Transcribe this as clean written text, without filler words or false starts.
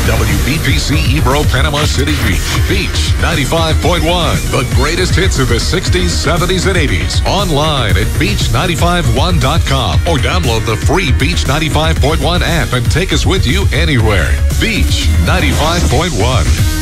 WBPC Ebro, Panama City Beach. Beach 95.1. The greatest hits of the 60s, 70s, and 80s. Online at beach951.com or download the free Beach 95.1 app and take us with you anywhere. Beach 95.1.